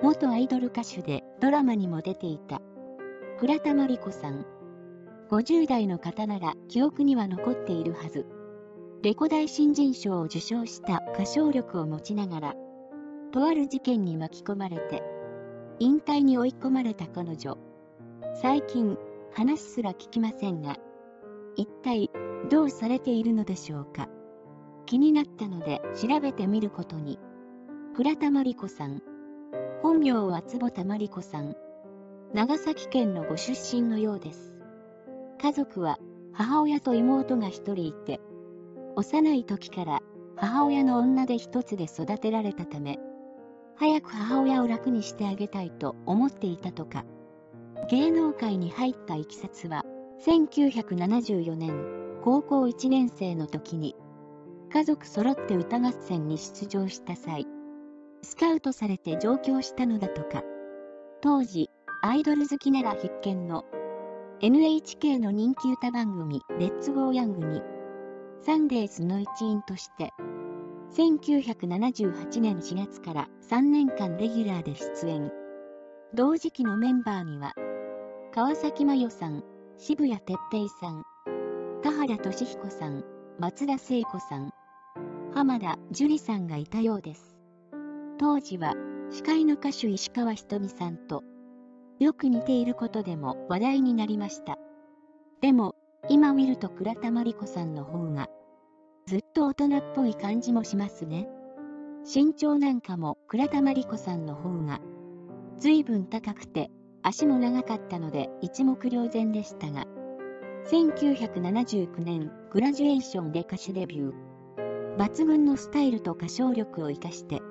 元アイドル歌手でドラマにも出ていた倉田真理子さん。50代の方なら記憶には残っているはず。レコ大新人賞を受賞した歌唱力を持ちながら、とある事件に巻き込まれて、引退に追い込まれた彼女。最近、話すら聞きませんが、一体どうされているのでしょうか。気になったので調べてみることに。倉田真理子さん。本名は坪田真理子さん。長崎県のご出身のようです。家族は母親と妹が一人いて、幼い時から母親の女手一つで育てられたため、早く母親を楽にしてあげたいと思っていたとか。芸能界に入ったいきさつは、1974年、高校1年生の時に、家族揃って歌合戦に出場した際、スカウトされて上京したのだとか。当時、アイドル好きなら必見の NHK の人気歌番組レッツゴーヤングにサンデーズの一員として1978年4月から3年間レギュラーで出演。同時期のメンバーには川崎麻世さん、渋谷哲平さん、田原俊彦さん、松田聖子さん、浜田樹里さんがいたようです。当時は司会の歌手石川ひとみさんとよく似ていることでも話題になりました。でも今見ると倉田真理子さんの方がずっと大人っぽい感じもしますね。身長なんかも倉田真理子さんの方が随分高くて足も長かったので一目瞭然でしたが、1979年グラジュエーションで歌手デビュー。抜群のスタイルと歌唱力を生かして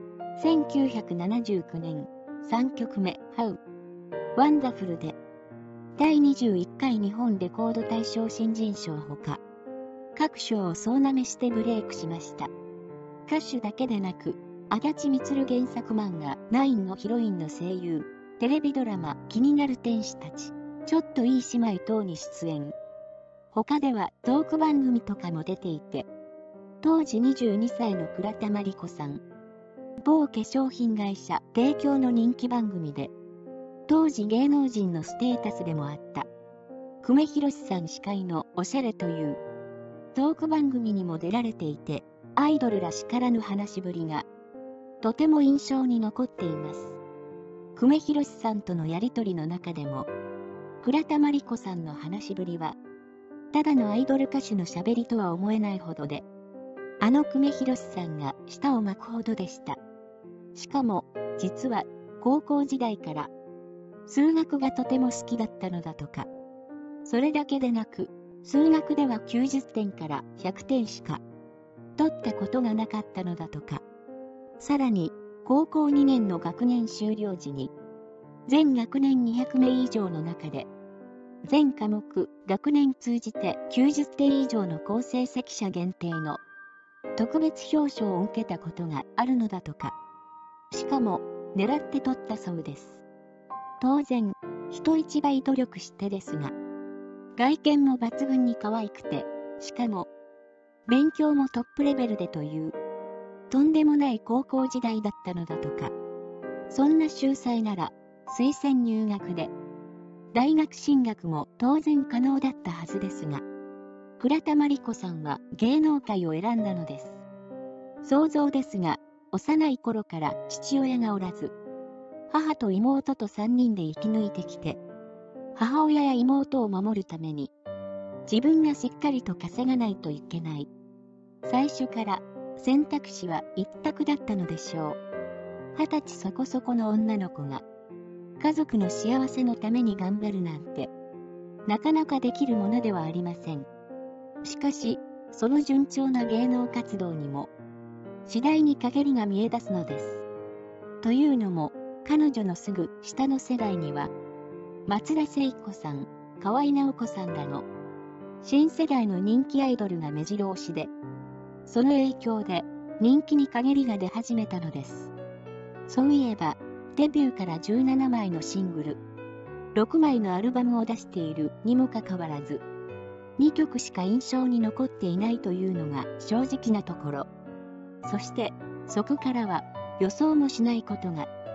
1979年3曲目「How Wonderful」で第21回日本レコード大賞新人賞ほか各賞を総なめしてブレイクしました。歌手だけでなく足立みつる原作漫画「ナイン」のヒロインの声優、テレビドラマ「気になる天使たち」、ちょっといい姉妹等に出演。他ではトーク番組とかも出ていて、当時22歳の倉田真理子さん、某化粧品会社提供の人気番組で、当時芸能人のステータスでもあった久米宏さん司会のおしゃれというトーク番組にも出られていて、アイドルらしからぬ話しぶりがとても印象に残っています。久米宏さんとのやりとりの中でも、倉田真理子さんの話しぶりはただのアイドル歌手のしゃべりとは思えないほどで、久米宏さんが舌を巻くほどでした。しかも実は高校時代から数学がとても好きだったのだとか。それだけでなく、数学では90点から100点しか取ったことがなかったのだとか。さらに高校2年の学年終了時に全学年200名以上の中で全科目学年通じて90点以上の好成績者限定の特別表彰を受けたことがあるのだとか。しかも狙って取ったそうです。当然人一倍努力してですが、外見も抜群に可愛くて、しかも勉強もトップレベルでというとんでもない高校時代だったのだとか。そんな秀才なら推薦入学で大学進学も当然可能だったはずですが、倉田真理子さんは芸能界を選んだのです。想像ですが、幼い頃から父親がおらず、母と妹と3人で生き抜いてきて、母親や妹を守るために自分がしっかりと稼がないといけない。最初から選択肢は一択だったのでしょう。20歳そこそこの女の子が家族の幸せのために頑張るなんてなかなかできるものではありません。しかしその順調な芸能活動にも次第に陰りが見え出すのです。というのも彼女のすぐ下の世代には松田聖子さん、河合直子さんらの新世代の人気アイドルが目白押しで、その影響で人気に陰りが出始めたのです。そういえばデビューから17枚のシングル、6枚のアルバムを出しているにもかかわらず、2曲しか印象に残っていないというのが正直なところ。そしてそこからは予想もしないことが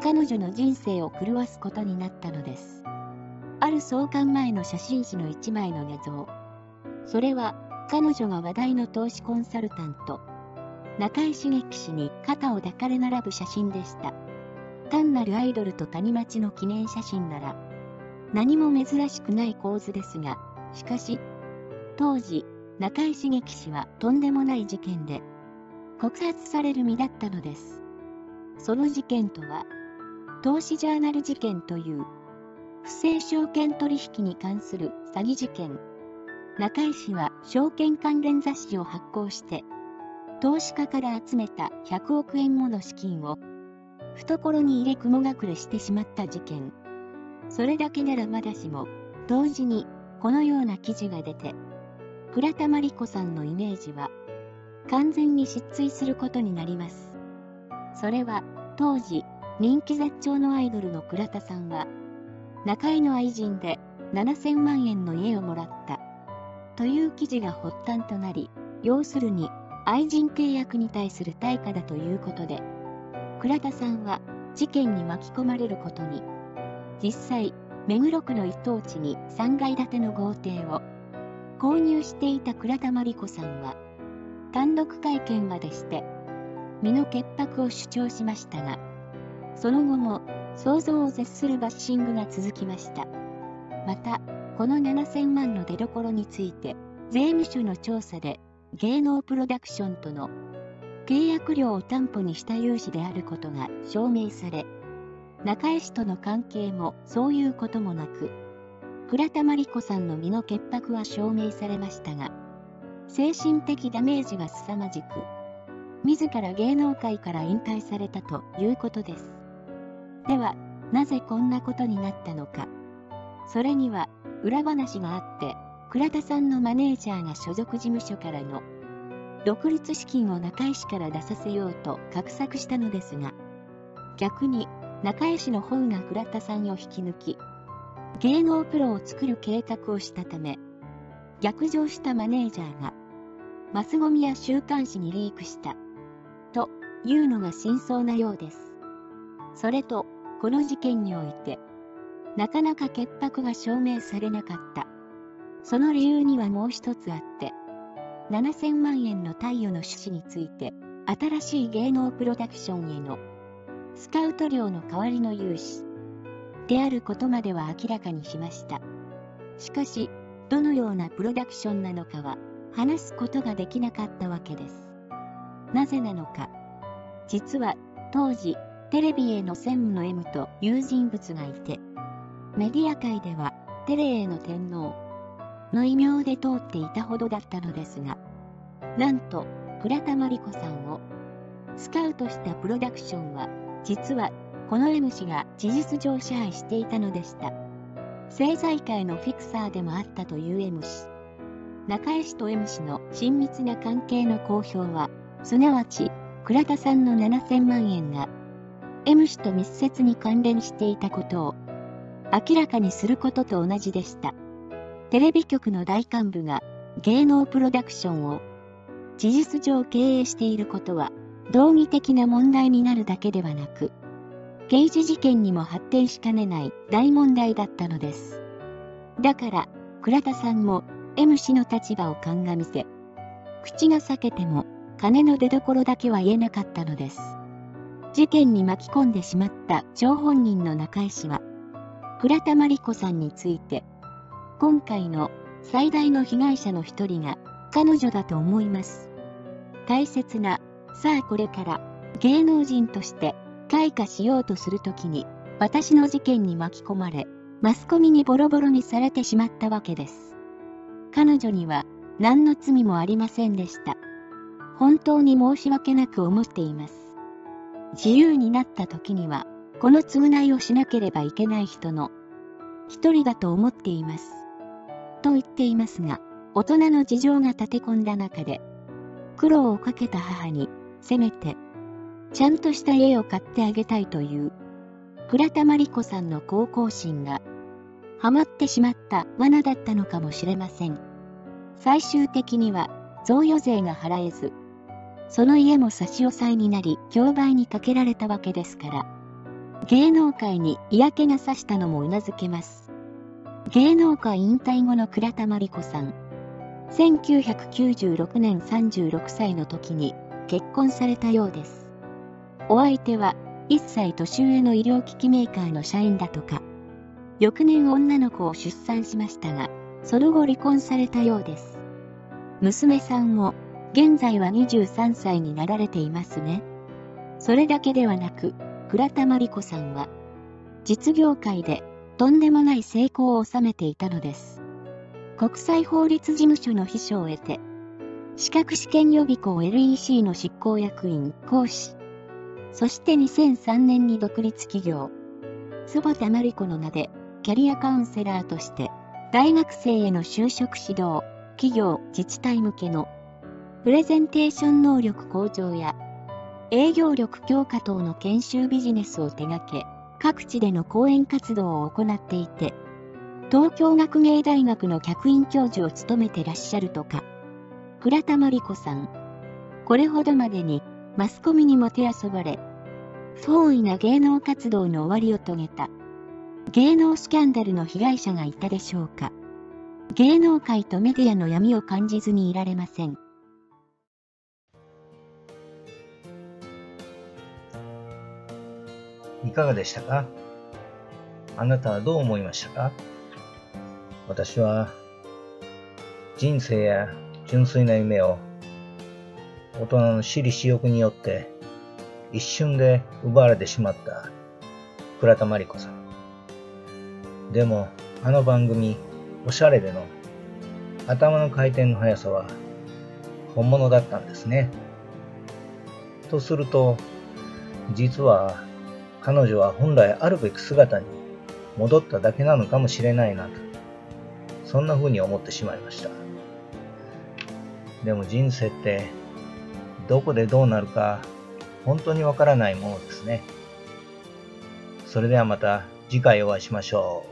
彼女の人生を狂わすことになったのです。ある創刊前の写真誌の一枚の画像。それは、彼女が話題の投資コンサルタント、中井茂樹氏に肩を抱かれ並ぶ写真でした。単なるアイドルと谷町の記念写真なら、何も珍しくない構図ですが、しかし、当時、中井茂樹氏はとんでもない事件で、告発される身だったのです。その事件とは、投資ジャーナル事件という、不正証券取引に関する詐欺事件。中井氏は証券関連雑誌を発行して、投資家から集めた100億円もの資金を、懐に入れ雲隠れしてしまった事件。それだけならまだしも、同時にこのような記事が出て、倉田真理子さんのイメージは、完全に失墜することになります。それは、当時、人気絶頂のアイドルの倉田さんは、中井の愛人で7000万円の家をもらった、という記事が発端となり、要するに、愛人契約に対する対価だということで、倉田さんは事件に巻き込まれることに。実際、目黒区の一等地に3階建ての豪邸を購入していた倉田真理子さんは、単独会見までして、身の潔白を主張しましたが、その後も想像を絶するバッシングが続きました。また、この7000万の出所について、税務署の調査で芸能プロダクションとの契約料を担保にした融資であることが証明され、中井氏との関係もそういうこともなく、倉田真理子さんの身の潔白は証明されましたが、精神的ダメージが凄まじく、自ら芸能界から引退されたということです。では、なぜこんなことになったのか。それには裏話があって、倉田さんのマネージャーが所属事務所からの独立資金を中井氏から出させようと画策したのですが、逆に中井氏の方が倉田さんを引き抜き、芸能プロを作る計画をしたため、逆上したマネージャーがマスゴミや週刊誌にリークしたというのが真相なようです。それと、この事件において、なかなか潔白が証明されなかった。その理由にはもう一つあって、7000万円の貸与の趣旨について、新しい芸能プロダクションへのスカウト料の代わりの融資であることまでは明らかにしました。しかし、どのようなプロダクションなのかは話すことができなかったわけです。なぜなのか。実は、当時、テレビへの専務の M という人物がいて、メディア界ではテレへの天皇の異名で通っていたほどだったのですが、なんと倉田真理子さんをスカウトしたプロダクションは、実はこの M 氏が事実上支配していたのでした。政財界のフィクサーでもあったという M 氏。中井氏と M 氏の親密な関係の公表は、すなわち倉田さんの7000万円が M 氏と密接に関連していたことを明らかにすることと同じでした。テレビ局の大幹部が芸能プロダクションを事実上経営していることは道義的な問題になるだけではなく、刑事事件にも発展しかねない大問題だったのです。だから、倉田さんも M 氏の立場を鑑みて、口が裂けても金の出所だけは言えなかったのです。事件に巻き込んでしまった張本人の中井氏は、倉田真理子さんについて、今回の最大の被害者の一人が彼女だと思います。大切な、さあこれから芸能人として開花しようとするときに、私の事件に巻き込まれ、マスコミにボロボロにされてしまったわけです。彼女には何の罪もありませんでした。本当に申し訳なく思っています。自由になった時には、この償いをしなければいけない人の一人だと思っています。と言っていますが、大人の事情が立て込んだ中で、苦労をかけた母に、せめて、ちゃんとした家を買ってあげたいという、倉田真理子さんの高校心が、はまってしまった罠だったのかもしれません。最終的には、贈与税が払えず、その家も差し押さえになり、競売にかけられたわけですから、 芸能界に嫌気がさしたのもうなずけます。芸能界引退後の倉田真理子さん。1996年36歳の時に結婚されたようです。お相手は1歳年上の医療機器メーカーの社員だとか。翌年女の子を出産しましたが、その後離婚されたようです。娘さんも現在は23歳になられていますね。それだけではなく、倉田真理子さんは実業界でとんでもない成功を収めていたのです。国際法律事務所の秘書を得て、資格試験予備校 LEC の執行役員、講師、そして2003年に独立企業、坪田真理子の名でキャリアカウンセラーとして、大学生への就職指導、企業、自治体向けのプレゼンテーション能力向上や営業力強化等の研修ビジネスを手掛け、各地での講演活動を行っていて、東京学芸大学の客員教授を務めてらっしゃるとか。倉田真理子さん。これほどまでにマスコミにもてあそばれ、不本意な芸能活動の終わりを遂げた芸能スキャンダルの被害者がいたでしょうか。芸能界とメディアの闇を感じずにいられません。 いかがでしたか？あなたはどう思いましたか？私は人生や純粋な夢を大人の私利私欲によって一瞬で奪われてしまった倉田真理子さん。でもあの番組おしゃれでの頭の回転の速さは本物だったんですね。とすると実は彼女は本来あるべき姿に戻っただけなのかもしれないなと、そんな風に思ってしまいました。でも人生ってどこでどうなるか本当にわからないものですね。それではまた次回お会いしましょう。